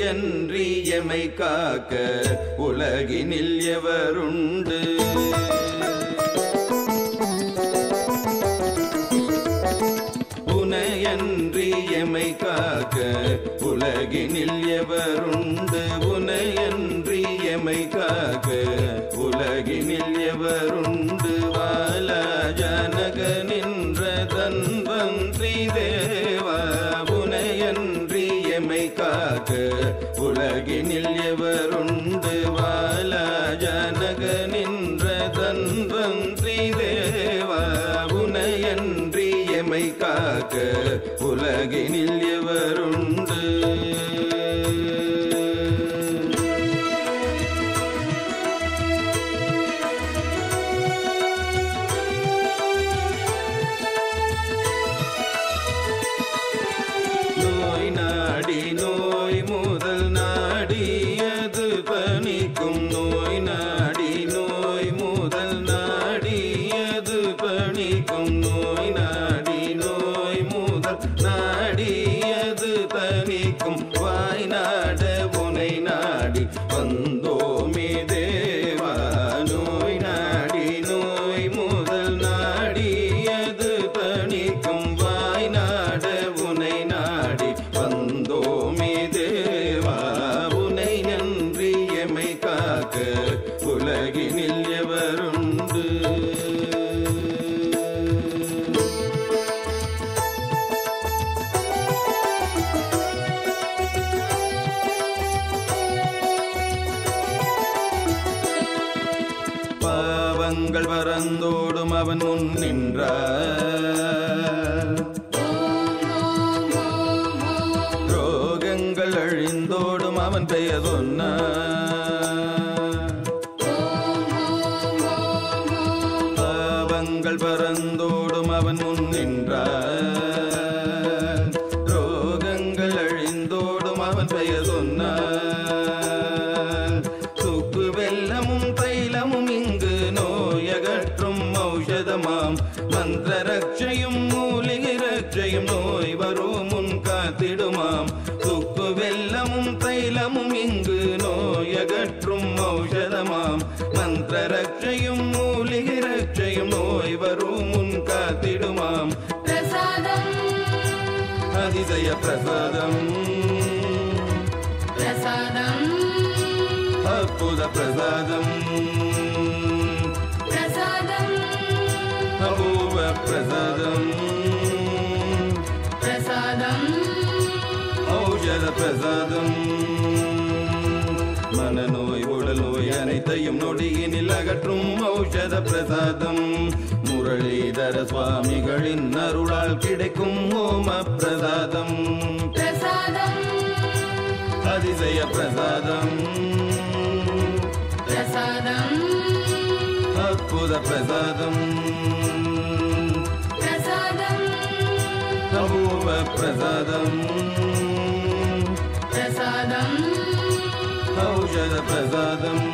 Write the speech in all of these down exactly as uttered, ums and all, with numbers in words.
உனையன்றி எமை காக்க உலகினில் எவருண்டு உனையன்றி எமை காக்க உலகினில் எவருண்டு உனையன்றி எமை காக்க உலகினில் எவருண்டு வாலா ஜனக நின்ற தன்வந்திரி தேவா உனையன்றி எமை காக்க உலகினில் எவருண்டு வாலா ஜனக நின்ற தன்வந்திரி தேவா உனையன்றி எமை காக்க உலகினில் எவருண்டு நோய் நாடி நோய் முதல் நாடியது பணிக்கும் நோய் நாடி நோய் முதல் நாடியது பணிக்கும் நோய் நாடி நோய் முதல் நாடியது பணிக்கும் வாய் நாட உனை நாடி வந்தோமே தேவா நோய் நாடி நோய் முதல் நாடியது பணிக்கும் வாய் நாட உனை நாடி வந்தோமே தேவா உனை நன்றி எமை காக்க உலகினில் எவருண்டு பாவங்கள் பறந்தோடும் அவன் முன் நின்றார் ரோகங்கள் அழிந்தோடும் அவன் பெயர் சொன்னார் பாவங்கள் பறந்தோடும் அவன் முன் நின்றார் ரோகங்கள் அழிந்தோடும் அவன் பெயர் சொன்னார் சுக்கு வெல்லமும் தைலமும் இங்கு நோயகற்றும் ஔஷதமாம் மந்திர ரட்சையும் மூலிகை ரட்சையும் நோய் வரும் முன் காத்திடுமாம் சுக்கு வெல்லமும் தைலமும் இங்கு நோயகற்றும் ஔஷதமாம் மந்திர ரட்சையும் மூலிகை ரட்சையும் நோய் வரும் முன் காத்திடுமாம் பிரசாதம் அதிசய பிரசாதம் பிரசாதம் அற்புத பிரசாதம் பிரசாதம் அபூர்வ பிரசாதம் பிரசாதம் ஔஷத பிரசாதம் மனநோய் உடல் நோய் அனைத்தையும் நொடியினில் அகற்றும் ஔஷத பிரசாதம் முரளிதர சுவாமிகளின் அருளால் கிடைக்கும் ஓம பிரசாதம் பிரசாதம் அதிசய பிரசாதம் பிரசாதம் அற்புத பிரசாதம் பிரசாதம் அபூர்வ பிரசாதம் பிரசாதம் ஔஷத பிரசாதம்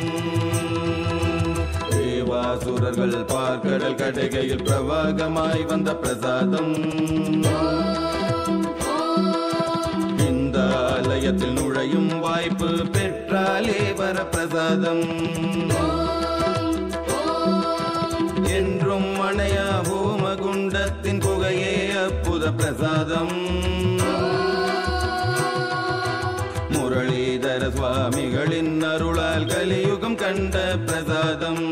தேவாசுரர்கள் பார்க்கடல் கடைகையில் பிரவாகமாய் வந்த பிரசாதம் இந்த ஆலயத்தில் நுழையும் வாய்ப்பு பெற்றாலே வர பிரசாதம் என்றும் மணையா ஹோமகுண்டத்தின் புகையே அற்புத பிரசாதம் முரளிதர சுவாமிகளின் அருளால் கலியுகம் கண்ட பிரசாதம்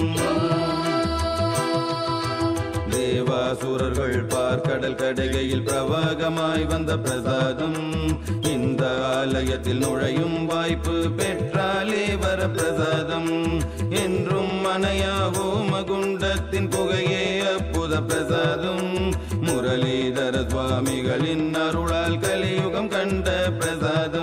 தேவாசுரர்கள் பார்க்கடல் கடைகையில் பிரவாகமாய் வந்த பிரசாதம் இந்த ஆலயத்தில் நுழையும் வாய்ப்பு பெற்றாலே வர பிரசாதம் என்றும் மனையா ஹோமகுண்டத்தின் புகையே அற்புத பிரசாதம் முரளிதர சுவாமிகளின் அருளால் கலியுகம் கண்ட பிரசாதம்